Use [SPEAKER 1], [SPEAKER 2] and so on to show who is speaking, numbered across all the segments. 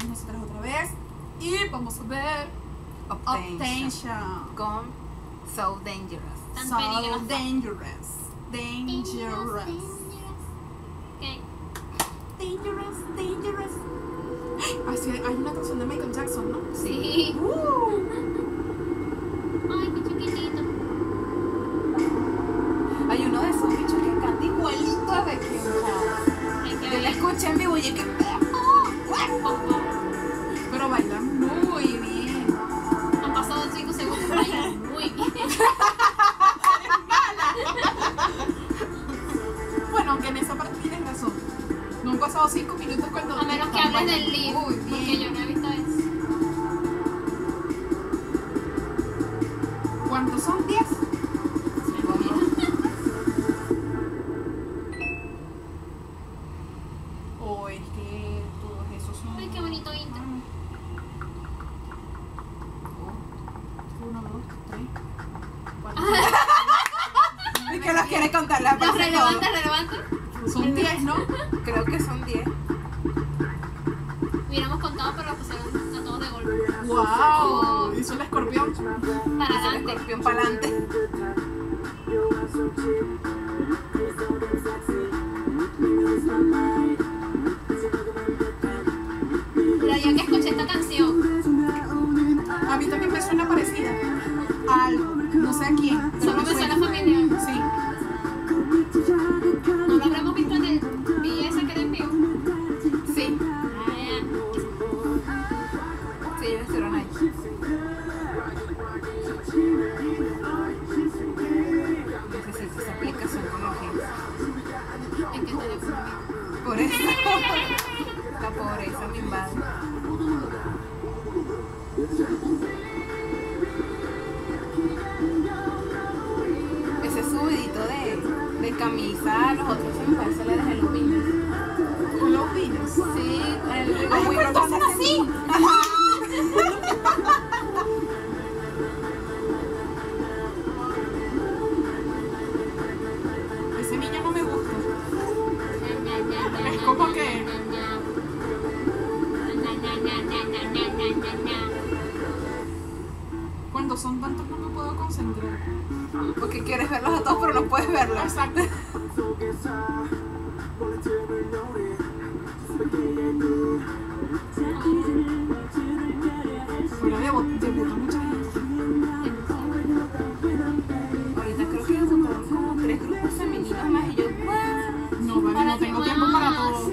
[SPEAKER 1] nosotras otra vez y vamos a ver Obtention
[SPEAKER 2] con So Dangerous.
[SPEAKER 3] Tan
[SPEAKER 1] So
[SPEAKER 3] peligrosa.
[SPEAKER 1] Dangerous.
[SPEAKER 3] ¿Qué?
[SPEAKER 1] Dangerous. Ay, sí, hay una canción de Michael Jackson, ¿no?
[SPEAKER 3] Sí. Ay, qué chiquitito.
[SPEAKER 2] Hay uno de esos bichos que canta igualito a Becky.
[SPEAKER 3] Hay que
[SPEAKER 2] Yo la
[SPEAKER 3] ver.
[SPEAKER 2] escuché en vivo y es que...
[SPEAKER 1] Pero baila muy bien.
[SPEAKER 3] Han pasado 5 segundos. Baila muy bien.
[SPEAKER 1] Bueno, aunque en esa parte tienes razón. No han pasado 5 minutos cuando...
[SPEAKER 3] A menos que
[SPEAKER 1] están
[SPEAKER 3] hables del
[SPEAKER 1] bailando
[SPEAKER 3] libro.
[SPEAKER 1] muy
[SPEAKER 3] Porque
[SPEAKER 1] bien.
[SPEAKER 3] yo no he visto eso.
[SPEAKER 1] ¿Cuántos son? 10. O es que todos esos son...
[SPEAKER 3] Ay, qué bonito intro.
[SPEAKER 1] 1, 2, 3, 4.
[SPEAKER 2] Es que los quiere contar la
[SPEAKER 3] Los
[SPEAKER 2] parte
[SPEAKER 3] relevanta.
[SPEAKER 1] Son 10, ¿no?
[SPEAKER 2] Creo que son 10.
[SPEAKER 3] Hubiéramos contado, pero pusieron a todos de golpe.
[SPEAKER 1] ¡Wow! Hizo el escorpión.
[SPEAKER 3] Para adelante.
[SPEAKER 2] Escorpión para adelante.
[SPEAKER 3] Pero yo que escuché esta canción,
[SPEAKER 1] A mí también me suena parecida. A algo. No sé a quién. pero
[SPEAKER 3] solo me suena familiar.
[SPEAKER 1] Sí.
[SPEAKER 3] ¿No lo habremos visto en el video ese que le envió?
[SPEAKER 2] Sí,
[SPEAKER 3] Ah,
[SPEAKER 2] sí, ellos estuvieron ahí. Necesito esa aplicación con los hits.
[SPEAKER 3] ya. ¿En qué teléfono?
[SPEAKER 2] Por eso. La pobreza me invade. Ese subidito de camisa a los otros se me parece la de Halloween.
[SPEAKER 1] ¿Con los vinos?
[SPEAKER 2] Sí, el
[SPEAKER 1] ¡Ay, pero entonces así! Ese niño no me gusta. Es como que... Cuando son tantos no me puedo concentrar.
[SPEAKER 2] Porque quieres verlos a todos pero no puedes verlos.
[SPEAKER 1] Exacto. Pero debutó mucha gente.
[SPEAKER 2] Ahorita creo que debutaron como 3 grupos femeninos más y yo, ¡guau!
[SPEAKER 1] No, vale, no tengo tiempo para todos.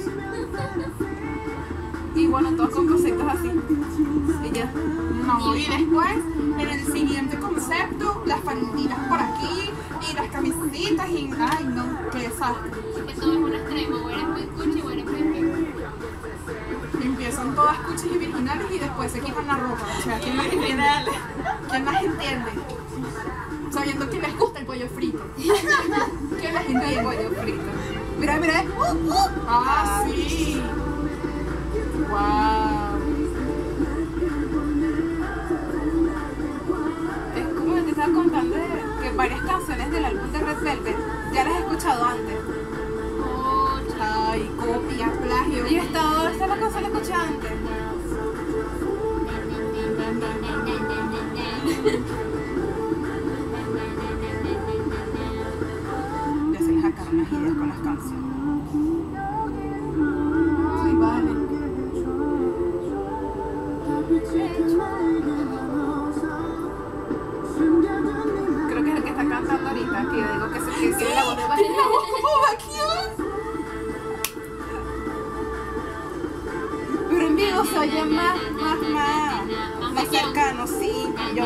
[SPEAKER 2] Y bueno, todos con conceptos así. Y ya.
[SPEAKER 1] No, y después, en el siguiente concepto, las falditas por aquí, y las camisitas, y... Ay, no, qué desastre.
[SPEAKER 3] Que todo es un extremo, o eres muy cuchi o eres muy rico.
[SPEAKER 1] Empiezan todas cuchis y virginales y después se quitan la ropa. O sea, ¿quién las entiende? ¿Quién las entiende? Sabiendo que les gusta el pollo frito. ¿Quién las
[SPEAKER 2] El
[SPEAKER 1] entiende?
[SPEAKER 2] pollo frito. Mira, mira.
[SPEAKER 1] Ah, sí. Wow.
[SPEAKER 2] Es como te estaba contando que varias canciones del álbum de Red Velvet ya las he escuchado antes.
[SPEAKER 1] Ay, copia, plagio.
[SPEAKER 2] Y yo esta la canción la escuché antes. Ya se les acaban las ideas con las canciones.
[SPEAKER 1] Ay, vale.
[SPEAKER 2] Creo que es el que está cantando ahorita, que yo digo que es la voz de Bajita. Pero en vivo se oye más cercano, sí. Yo.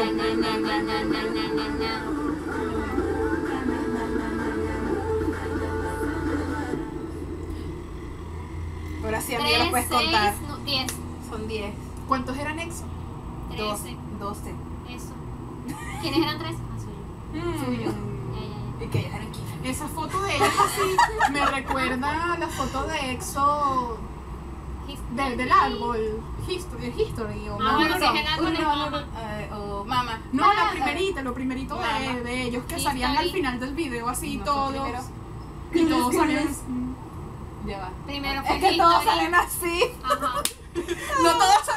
[SPEAKER 2] Ahora sí, amiga, lo puedes contar.
[SPEAKER 3] 10,
[SPEAKER 2] Son 10.
[SPEAKER 1] ¿Cuántos eran exo?
[SPEAKER 3] 13.
[SPEAKER 2] 12.
[SPEAKER 3] Eso. ¿Quiénes eran 3? Ah, soy yo. Ya.
[SPEAKER 2] Y que ellas eran 15.
[SPEAKER 1] Esa foto de ellos así me recuerda a la foto de EXO del árbol History o
[SPEAKER 3] Ah, bueno, sí, es el
[SPEAKER 1] no,
[SPEAKER 3] árbol de Mama.
[SPEAKER 2] O Mama.
[SPEAKER 1] no, lo primerito
[SPEAKER 2] Mama.
[SPEAKER 1] de ellos que
[SPEAKER 3] History.
[SPEAKER 1] salían al final del video así
[SPEAKER 2] No,
[SPEAKER 1] todos
[SPEAKER 2] primero.
[SPEAKER 1] y todos salían
[SPEAKER 2] Ya va.
[SPEAKER 3] Primero fue
[SPEAKER 2] Es que todos
[SPEAKER 3] History.
[SPEAKER 2] salen así.
[SPEAKER 3] Ajá.
[SPEAKER 2] No todos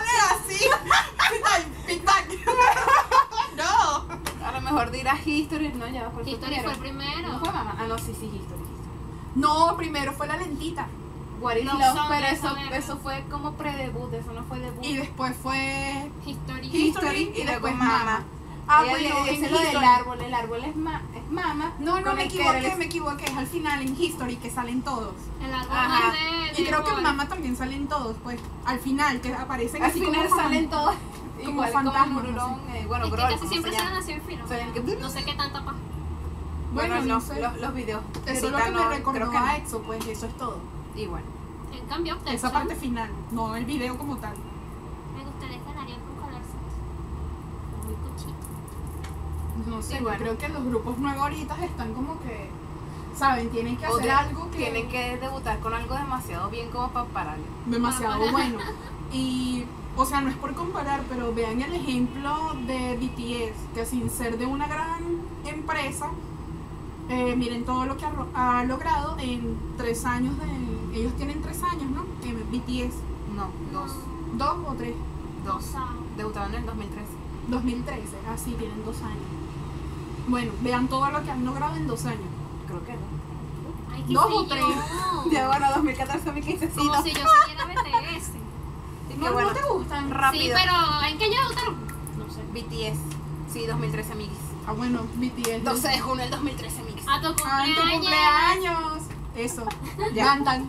[SPEAKER 2] mejor dirás History, no, ya va.
[SPEAKER 3] History fue el primero.
[SPEAKER 2] ¿No fue mamá? Ah, no, sí, History.
[SPEAKER 1] No, primero fue la lentita.
[SPEAKER 2] What is
[SPEAKER 3] Los
[SPEAKER 2] Love,
[SPEAKER 3] hombres
[SPEAKER 2] pero
[SPEAKER 3] son
[SPEAKER 2] eso fue como pre-debut, eso no fue debut.
[SPEAKER 1] Y después fue
[SPEAKER 3] History.
[SPEAKER 1] History y después Mama.
[SPEAKER 2] Ah,
[SPEAKER 1] Ah,
[SPEAKER 2] bueno,
[SPEAKER 1] bueno,
[SPEAKER 2] ese
[SPEAKER 1] en
[SPEAKER 2] es lo del
[SPEAKER 1] History.
[SPEAKER 2] árbol, el árbol es Mama.
[SPEAKER 1] No,
[SPEAKER 2] con
[SPEAKER 1] me
[SPEAKER 2] el que
[SPEAKER 1] equivoqué, es al final en History que salen todos.
[SPEAKER 3] El árbol
[SPEAKER 2] Ajá.
[SPEAKER 3] de
[SPEAKER 1] Y creo que en
[SPEAKER 3] Boy.
[SPEAKER 1] Mama también salen todos, pues, al final, que aparecen
[SPEAKER 2] Al
[SPEAKER 1] así
[SPEAKER 2] final
[SPEAKER 1] como
[SPEAKER 2] salen todos
[SPEAKER 1] como
[SPEAKER 2] igual
[SPEAKER 1] fantasmas,
[SPEAKER 2] como Mururón, bueno,
[SPEAKER 3] Es que
[SPEAKER 2] Groll,
[SPEAKER 3] casi
[SPEAKER 2] ¿cómo
[SPEAKER 3] siempre
[SPEAKER 2] se
[SPEAKER 3] salen
[SPEAKER 2] llama?
[SPEAKER 3] así el filo.
[SPEAKER 2] Salen que-
[SPEAKER 3] No sé qué tanta paz.
[SPEAKER 1] Bueno, no sé.
[SPEAKER 2] los videos.
[SPEAKER 1] Eso es lo
[SPEAKER 2] ahorita
[SPEAKER 1] que me
[SPEAKER 2] no,
[SPEAKER 1] recordó
[SPEAKER 2] creo que
[SPEAKER 1] a
[SPEAKER 2] no.
[SPEAKER 1] EXO, pues, eso es todo.
[SPEAKER 2] Igual.
[SPEAKER 3] En cambio,
[SPEAKER 1] Esa
[SPEAKER 3] Texas,
[SPEAKER 1] parte final, no el video como tal.
[SPEAKER 3] me gustaría escenario con colorcitos. Muy cuchito.
[SPEAKER 1] No sé,
[SPEAKER 2] Sí, bueno.
[SPEAKER 1] creo que los grupos nuevos ahorita están como que, ¿saben? Tienen que
[SPEAKER 2] O
[SPEAKER 1] hacer algo que
[SPEAKER 2] Tienen que debutar con algo demasiado bien como para pararle.
[SPEAKER 1] demasiado bueno. Y, o sea, no es por comparar, pero vean el ejemplo de BTS, que sin ser de una gran empresa, miren todo lo que ha logrado en 3 años de... Ellos tienen 3 años, ¿no? BTS.
[SPEAKER 2] No, dos.
[SPEAKER 1] 2 o 3.
[SPEAKER 2] Dos.
[SPEAKER 3] Ah,
[SPEAKER 2] Debutaron en el 2013.
[SPEAKER 1] 2013, así tienen 2 años. Bueno, vean todo lo que han logrado en 2 años.
[SPEAKER 2] Creo que no.
[SPEAKER 3] Ay, qué
[SPEAKER 1] 2 o
[SPEAKER 3] sé
[SPEAKER 1] 3.
[SPEAKER 3] yo.
[SPEAKER 2] Ya bueno, 2014, 2015, sí,
[SPEAKER 3] Como
[SPEAKER 2] no.
[SPEAKER 3] si yo siguiera BTS.
[SPEAKER 2] Sí,
[SPEAKER 1] No,
[SPEAKER 2] que bueno.
[SPEAKER 1] ¿no te gustan?
[SPEAKER 3] Sí,
[SPEAKER 2] Rápido.
[SPEAKER 3] pero ¿en qué ya debutaron? No sé.
[SPEAKER 2] BTS. Sí, 2013, amiguis.
[SPEAKER 1] Ah, bueno, BTS.
[SPEAKER 2] 12 de junio del 2013, amiguis.
[SPEAKER 3] A tu
[SPEAKER 1] Ah, en tu
[SPEAKER 3] cumpleaños.
[SPEAKER 1] cumpleaños. Eso.
[SPEAKER 2] Ya.
[SPEAKER 1] Cantan.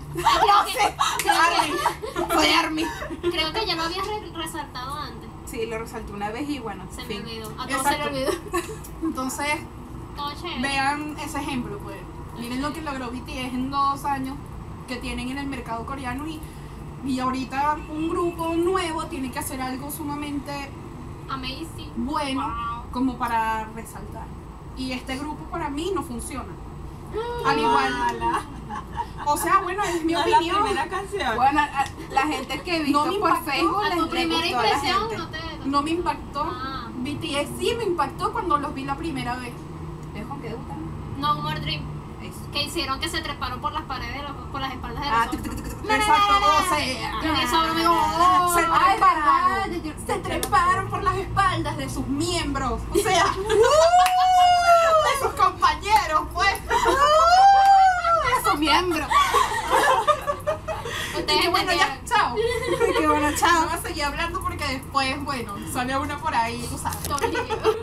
[SPEAKER 2] Soy Army.
[SPEAKER 3] Creo que ya lo habías resaltado antes.
[SPEAKER 2] Sí, lo resalté una vez y bueno,
[SPEAKER 3] Se me
[SPEAKER 2] fin.
[SPEAKER 3] olvidó. A todos se le
[SPEAKER 1] Exacto.
[SPEAKER 3] olvidó.
[SPEAKER 1] Entonces,
[SPEAKER 3] Todo chévere.
[SPEAKER 1] vean ese ejemplo, pues. Miren lo que logró BTS en 2 años que tienen en el mercado coreano y ahorita un grupo nuevo tiene que hacer algo sumamente
[SPEAKER 3] Amazing.
[SPEAKER 1] bueno
[SPEAKER 3] Wow.
[SPEAKER 1] como para resaltar. Y este grupo para mí no funciona. Al igual. O sea, bueno, es mi
[SPEAKER 4] No es la
[SPEAKER 1] opinión.
[SPEAKER 4] primera canción.
[SPEAKER 2] Bueno, la gente que he visto
[SPEAKER 1] No me
[SPEAKER 2] por
[SPEAKER 1] impactó.
[SPEAKER 2] Facebook
[SPEAKER 3] A
[SPEAKER 2] les
[SPEAKER 3] tu
[SPEAKER 2] le
[SPEAKER 3] primera
[SPEAKER 2] gustó a la
[SPEAKER 3] impresión
[SPEAKER 2] gente.
[SPEAKER 3] no te...
[SPEAKER 1] No me impactó.
[SPEAKER 3] Ah.
[SPEAKER 1] BTS sí me impactó cuando los vi la primera vez.
[SPEAKER 2] ¿Es con qué debutan?
[SPEAKER 3] No More Dream.
[SPEAKER 2] Eso.
[SPEAKER 3] Que hicieron que se treparon por las paredes, por las espaldas de los
[SPEAKER 2] Ah,
[SPEAKER 3] hombres.
[SPEAKER 1] Exacto, o sea.
[SPEAKER 3] Creo que eso ahora me
[SPEAKER 1] Se
[SPEAKER 2] Ay,
[SPEAKER 1] treparon.
[SPEAKER 2] verdad,
[SPEAKER 1] Se treparon por las espaldas de sus miembros. O sea, de sus compañeros, pues.
[SPEAKER 2] Es su miembro.
[SPEAKER 1] Y
[SPEAKER 3] Ustedes
[SPEAKER 1] que bueno, ya,
[SPEAKER 3] entendieron.
[SPEAKER 1] chao.
[SPEAKER 2] Qué bueno,
[SPEAKER 1] No
[SPEAKER 2] chao.
[SPEAKER 1] voy a seguir hablando porque después, bueno, sale una por ahí, tú sabes.
[SPEAKER 3] Todo líquido.